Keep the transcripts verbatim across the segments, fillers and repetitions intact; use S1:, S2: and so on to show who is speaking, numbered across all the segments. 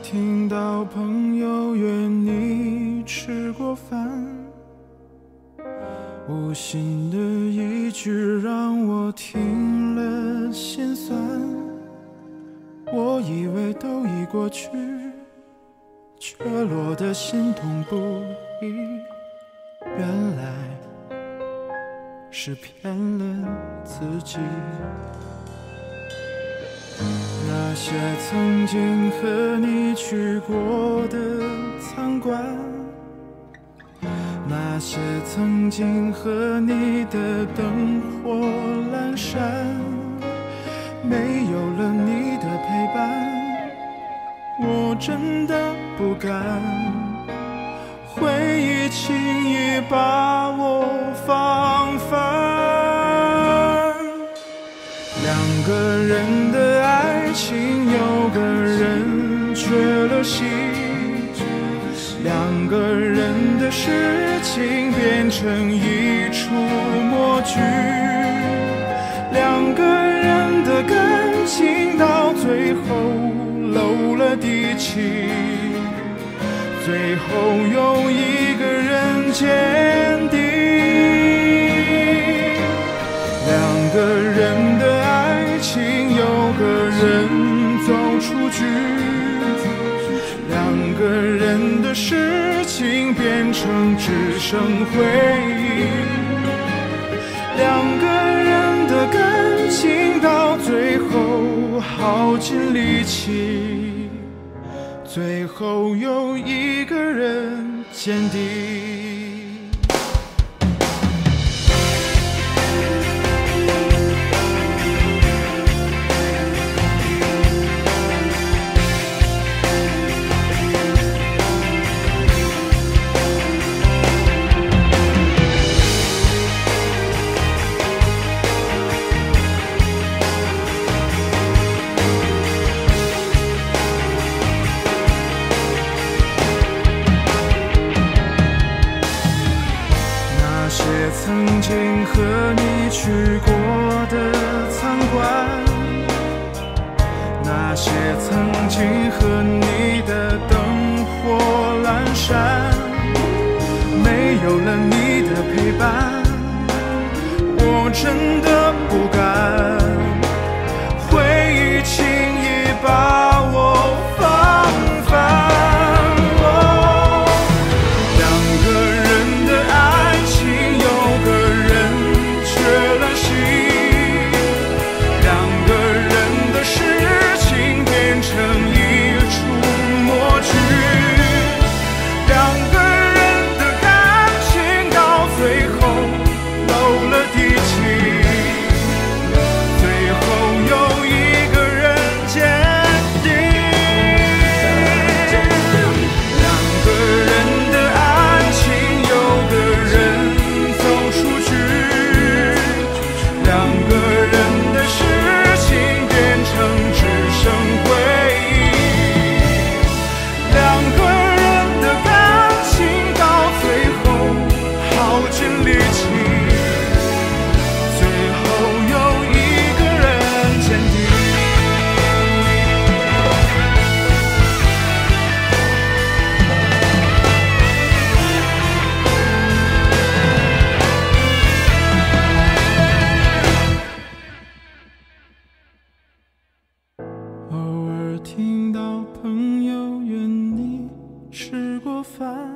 S1: 听到朋友约你吃过饭，无心的一句让我听了心酸。我以为都已过去，却落得心痛不已，原来是骗了自己。那些曾经和你去过的餐馆，那些曾经和你的灯火阑珊，没有了你的陪伴，我真的不敢。回忆轻易把我放翻，两个人的爱情有个人缺了席，两个人的事情变成一出默剧，两个人的感情到最后漏了底气，最后有一个人坚定。两个人的爱情有个人走出局，两个人的事情变成只剩回忆，两个人的感情到最后耗尽力气，最后有一个人坚定。曾经和你去过的餐馆，那些曾经和你的灯火阑珊，没有了你的陪伴，我真的不敢。回忆轻易把我放翻，听到朋友约你吃过饭，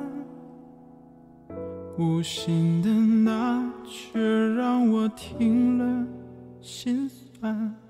S1: 无心的那却让我听了心酸。